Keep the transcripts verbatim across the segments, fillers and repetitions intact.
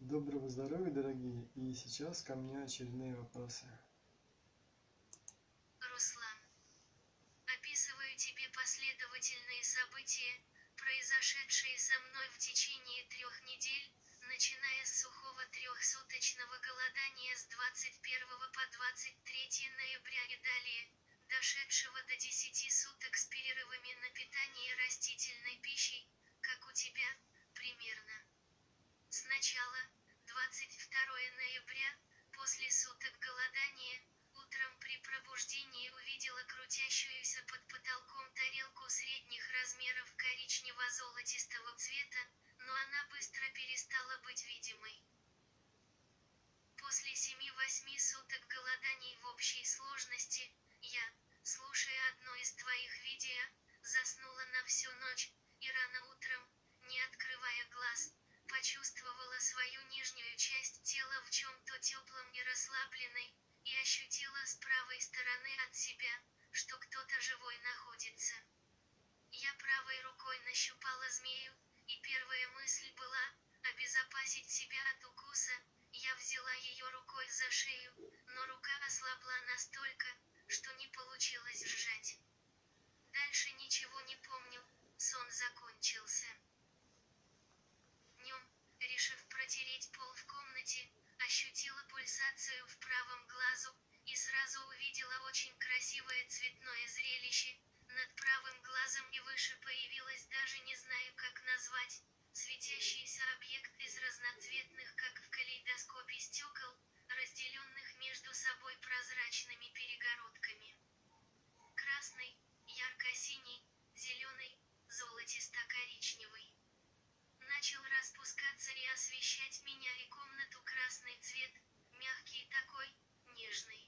Доброго здоровья, дорогие, и сейчас ко мне очередные вопросы. Руслан, описываю тебе последовательные события, произошедшие со мной в течение трех недель, начиная с сухого трехсуточного голодания с двадцать первого по двадцать третье ноября и далее, дошедшего до десяти суток с перерывами на питание растительной пищей, как у тебя, примерно. Сначала, двадцать второе ноября, после суток голодания, утром при пробуждении увидела крутящуюся под потолком тарелку средних размеров коричнево-золотистого цвета, но она быстро перестала быть видимой. После семи-восьми суток голоданий в общей сложности, я, слушая одно из твоих видео, заснула на всю ночь, и рано утром, не открывая глаз, почувствовала свою нижнюю часть тела в чем-то теплом и расслабленной, и ощутила с правой стороны от себя, что кто-то живой находится. Я правой рукой нащупала змею, и первая мысль была – обезопасить себя от укуса. Я взяла ее рукой за шею, но рука ослабла настолько, что не получилось сжать. Дальше ничего не помню, сон закончился. Днем, решив протереть пол в комнате, ощутила пульсацию в правом глазу, и сразу увидела очень красивое цветное зрелище. Над правым глазом и выше появилась, даже не знаю как назвать, светящийся объект из разноцветных, как в калейдоскопе, стекол, разделенных между собой прозрачными перегородками. Красный, ярко-синий, зеленый, золотисто-коричневый. Начал распускаться и освещать меня и комнату красный цвет, мягкий такой, нежный.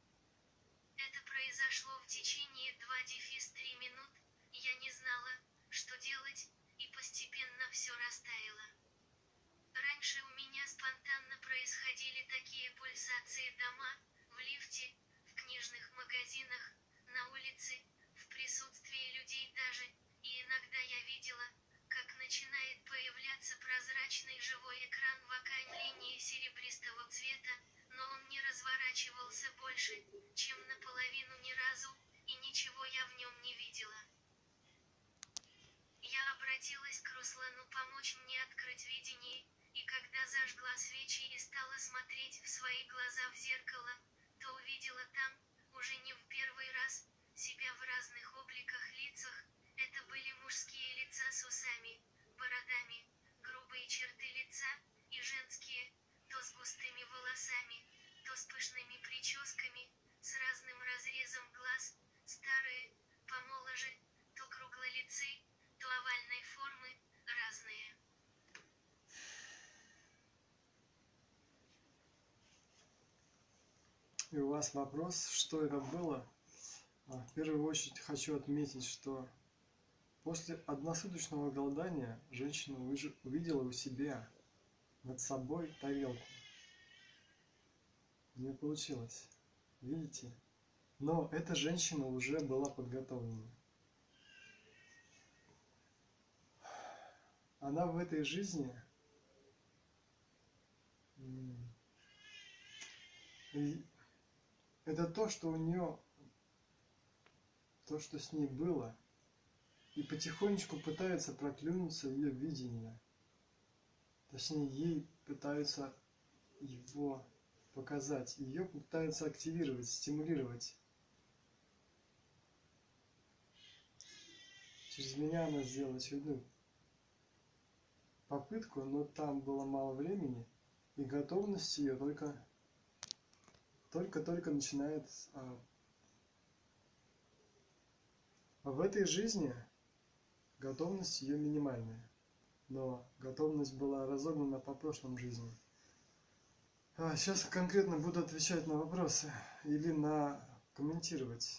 Это произошло в течение два-три минут, я не знала, что делать, и постепенно все растаяло. Раньше у меня спонтанно происходили такие пульсации дома, в лифте, в книжных магазинах, на улице, в присутствии людей даже, и иногда я видела, как начинает появляться прозрачный живой экран в окаймлении серебристого цвета, но он не разворачивался больше, чем наполовину ни разу, и ничего я в нем не видела. Я обратилась к Руслану помочь мне открыть видение, и когда зажгла свечи и стала смотреть в свои глаза в зеркало, то увидела там, уже не в первый раз, себя в разных обликах лицах. Это были мужские лица с усами, бородами, грубые черты лица, и женские, то с густыми волосами, то с пышными прическами, с разным разрезом глаз, старые, помоложе, то круглолицые, то овальной формы, разные. И у вас вопрос, что это было? В первую очередь хочу отметить, что после односуточного голодания женщина увидела у себя над собой тарелку. Не получилось. Видите? Но эта женщина уже была подготовлена. Она в этой жизни и это то, что у нее, то, что с ней было, и потихонечку пытается проклюнуться ее видение. Точнее, ей пытаются его показать, ее пытаются активировать, стимулировать. Через меня она сделала очередную попытку, но там было мало времени, и готовность ее только только-только начинает. А, в этой жизни готовность ее минимальная, но готовность была разогнана по прошлым жизням. А сейчас конкретно буду отвечать на вопросы или на комментировать.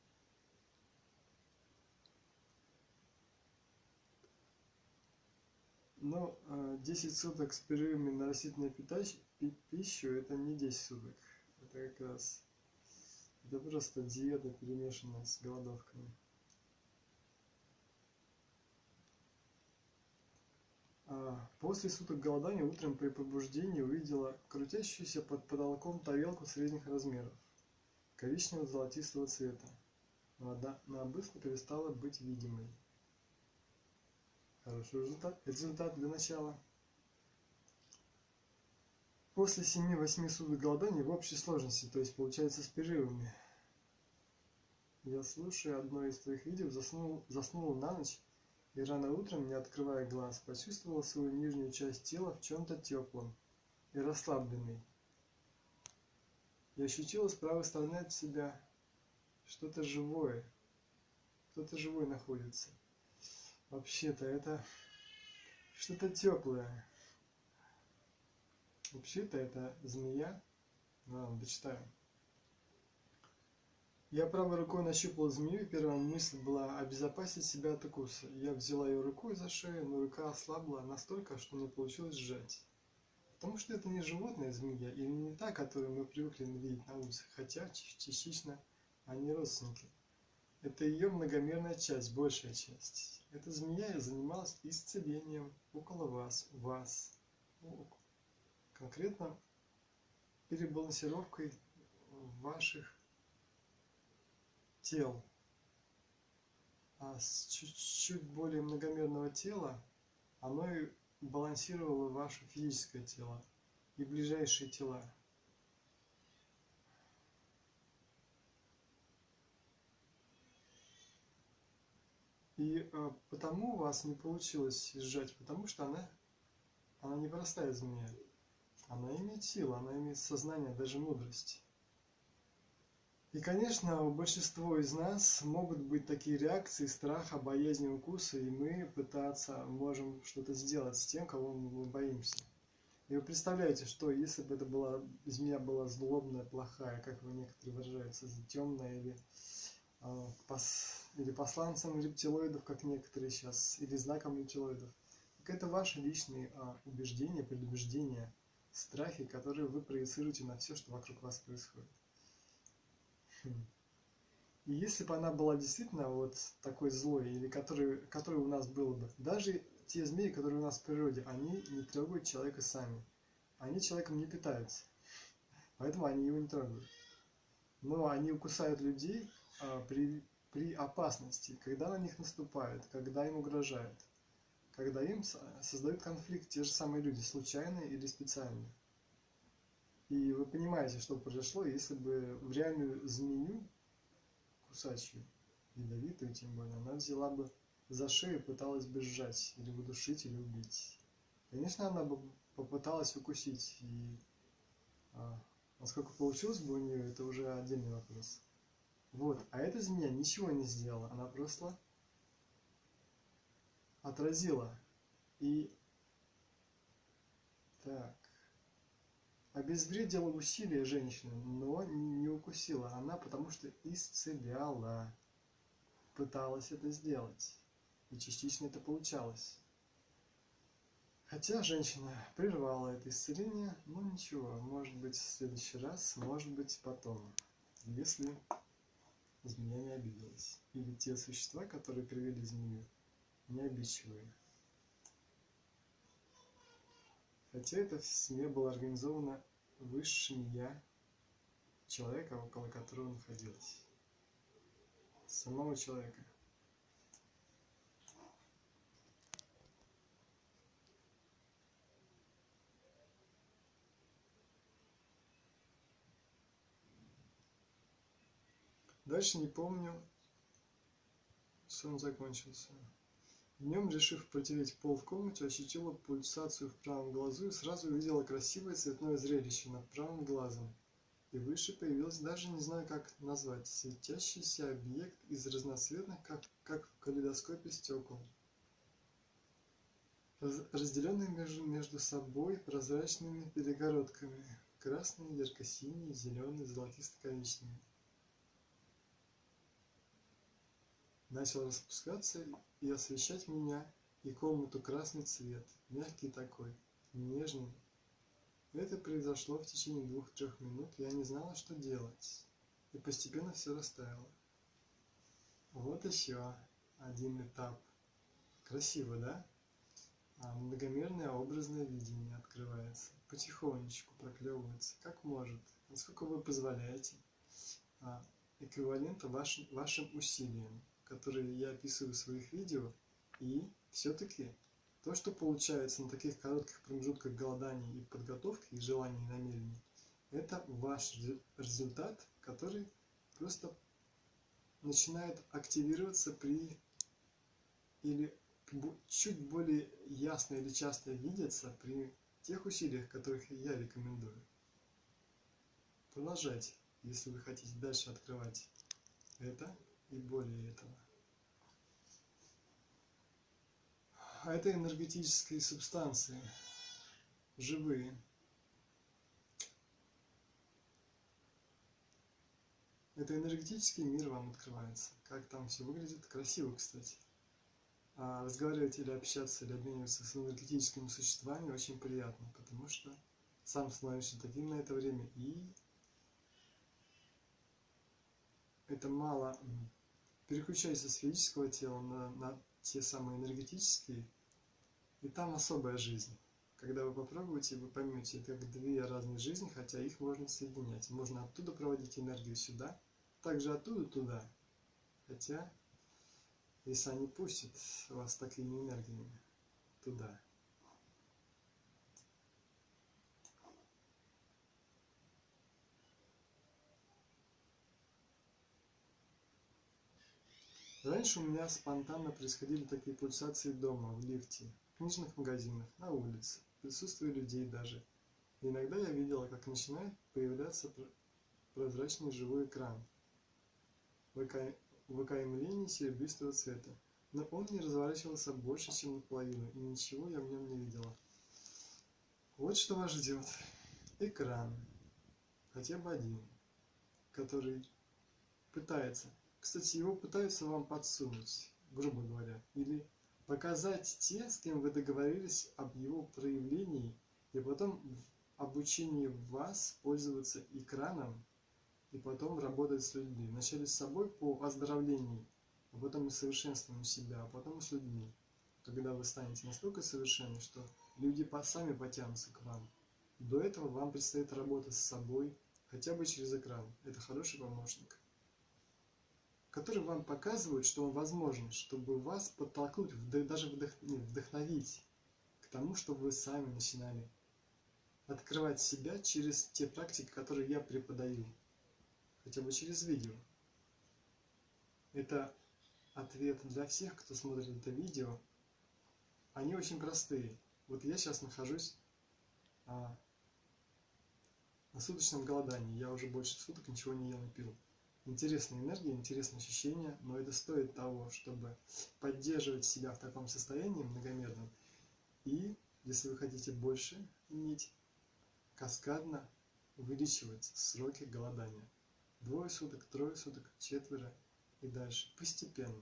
Но десять суток с перерывами на растительную пищу это не десять суток. Это как раз это просто диета, перемешанная с голодовками. А, После суток голодания утром при пробуждении увидела крутящуюся под потолком тарелку средних размеров, коричнево-золотистого цвета, но она, она быстро перестала быть видимой. Хороший результат, результат для начала. После семи-восьми суток голодания в общей сложности, то есть получается с перерывами. Я, слушая одно из твоих видео, заснул, заснула на ночь и рано утром, не открывая глаз, почувствовала свою нижнюю часть тела в чем-то теплом и расслабленной. И ощутила с правой стороны от себя что-то живое. Кто-то живой находится. Вообще-то это что-то теплое. Вообще-то это змея. Ладно, дочитаю. Я правой рукой нащупал змею, и первая мысль была обезопасить себя от укуса. Я взяла ее рукой за шею, но рука ослабла настолько, что не получилось сжать. Потому что это не животная змея, или не та, которую мы привыкли видеть на улице, хотя частично они родственники. Это ее многомерная часть, большая часть. Эта змея занималась исцелением около вас, вас. Конкретно перебалансировкой ваших тел. А с чуть-чуть более многомерного тела оно и балансировало ваше физическое тело и ближайшие тела. И э, потому у вас не получилось сжать, потому что она, она не простая змея. Она имеет силу, она имеет сознание, даже мудрость. И, конечно, у большинства из нас могут быть такие реакции страха, боязни, укуса, и мы пытаться можем что-то сделать с тем, кого мы боимся. И вы представляете, что если бы это была змея была злобная, плохая, как вы некоторые выражаются, темная, или, э, пос, или посланцем рептилоидов, как некоторые сейчас, или знаком рептилоидов, так это ваши личные э, убеждения, предубеждения, страхи, которые вы проецируете на все, что вокруг вас происходит. И если бы она была действительно вот такой злой, или который, который у нас было бы, даже те змеи, которые у нас в природе, они не трогают человека сами. Они человеком не питаются. Поэтому они его не трогают. Но они укусают людей а, при, при опасности, когда на них наступают, когда им угрожают, когда им создают конфликт те же самые люди, случайные или специальные. И вы понимаете, что произошло, если бы в реальную змею, кусачью, ядовитую тем более, она взяла бы за шею и пыталась бы сжать, или удушить, или убить. Конечно, она бы попыталась укусить, и а, насколько получилось бы у нее, это уже отдельный вопрос. Вот, а эта змея ничего не сделала, она просто отразила. И так, обезвредила усилия женщины, но не укусила она, потому что исцеляла. Пыталась это сделать. И частично это получалось. Хотя женщина прервала это исцеление, но ничего, может быть в следующий раз, может быть потом, если змея не обиделась. Или те существа, которые привели змею, не обидчивые. Хотя это в семье было организовано высшим я человека, около которого находилась. Самого человека. Дальше не помню, что он закончился. Днем, решив протереть пол в комнате, ощутила пульсацию в правом глазу и сразу увидела красивое цветное зрелище над правым глазом. И выше появился, даже не знаю как назвать, светящийся объект из разноцветных, как, как в калейдоскопе стекол, разделенные между, между собой прозрачными перегородками, красный, ярко-синий, зеленый, золотисто-коричневый. Начал распускаться и освещать меня и комнату красный цвет, мягкий такой, нежный. Это произошло в течение двух-трех минут, я не знала, что делать, и постепенно все растаяло. Вот еще один этап. Красиво, да? а многомерное образное видение открывается, потихонечку проклевывается, как может, насколько вы позволяете, а, эквивалента вашим, вашим усилиям, которые я описываю в своих видео, и все-таки то, что получается на таких коротких промежутках голодания и подготовки, и желаний, и намерений, это ваш результат, который просто начинает активироваться при или чуть более ясно или часто видеться при тех усилиях, которых я рекомендую. Продолжайте, если вы хотите дальше открывать это и более этого. А это энергетические субстанции, живые. Это энергетический мир вам открывается. Как там все выглядит. Красиво, кстати. А разговаривать или общаться, или обмениваться с энергетическими существами очень приятно, потому что сам становишься таким на это время, и это мало переключается с физического тела на, на те самые энергетические, и там особая жизнь. Когда вы попробуете, вы поймете, это как две разные жизни, хотя их можно соединять. Можно оттуда проводить энергию сюда, также оттуда туда. Хотя, если они пустят вас такими энергиями туда. Раньше у меня спонтанно происходили такие пульсации дома, в лифте, в книжных магазинах, на улице, в присутствии людей даже. И иногда я видела, как начинает появляться прозрачный живой экран в окаймлении серебристого цвета. Но он не разворачивался больше, чем наполовину, и ничего я в нем не видела. Вот что вас ждет. Экран. Хотя бы один, который пытается. Кстати, его пытаются вам подсунуть, грубо говоря, или показать те, с кем вы договорились об его проявлении, и потом в обучении вас пользоваться экраном, и потом работать с людьми. Вначале с собой по оздоровлению, а потом и совершенствованию себя, а потом и с людьми. Когда вы станете настолько совершенны, что люди сами потянутся к вам. До этого вам предстоит работать с собой, хотя бы через экран. Это хороший помощник, который вам показывает, что он возможен, чтобы вас подтолкнуть, даже вдохновить к тому, чтобы вы сами начинали открывать себя через те практики, которые я преподаю, хотя бы через видео. Это ответ для всех, кто смотрит это видео. Они очень простые. Вот я сейчас нахожусь а, на суточном голодании. Я уже больше суток ничего не ел и пил. Интересная энергия, интересные ощущения, но это стоит того, чтобы поддерживать себя в таком состоянии многомерном. И, если вы хотите больше иметь, каскадно увеличивать сроки голодания. Двое суток, трое суток, четверо и дальше. Постепенно.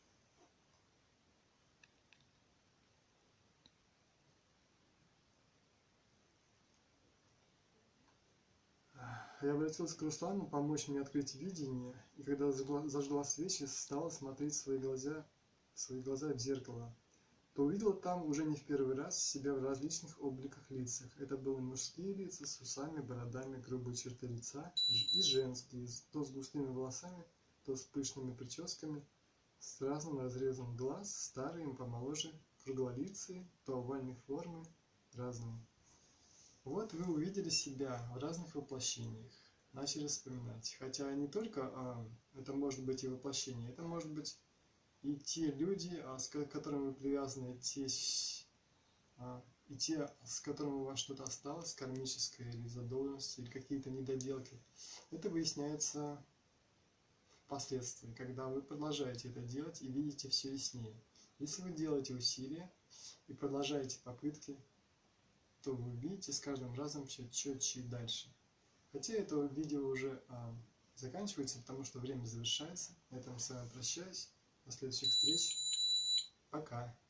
Я обратился к Руслану помочь мне открыть видение, и когда зажгла свечи, стала смотреть в свои глаза, в свои глаза в зеркало, то увидела там уже не в первый раз себя в различных обликах лицах. Это были мужские лица с усами, бородами, грубые черты лица, и женские, то с густыми волосами, то с пышными прическами, с разным разрезом глаз, старые, помоложе, круглолицые, то овальной формы, разные. Вот вы увидели себя в разных воплощениях, начали вспоминать. Хотя не только а, это может быть и воплощение, это может быть и те люди, а, с которыми вы привязаны, те, а, и те, с которыми у вас что-то осталось, кармическое или задолженность, или какие-то недоделки. Это выясняется впоследствии, когда вы продолжаете это делать и видите все яснее. Если вы делаете усилия и продолжаете попытки, то вы видите с каждым разом все четче и дальше. Хотя это видео уже а, заканчивается, потому что время завершается. На этом с вами прощаюсь. До следующих встреч. Пока.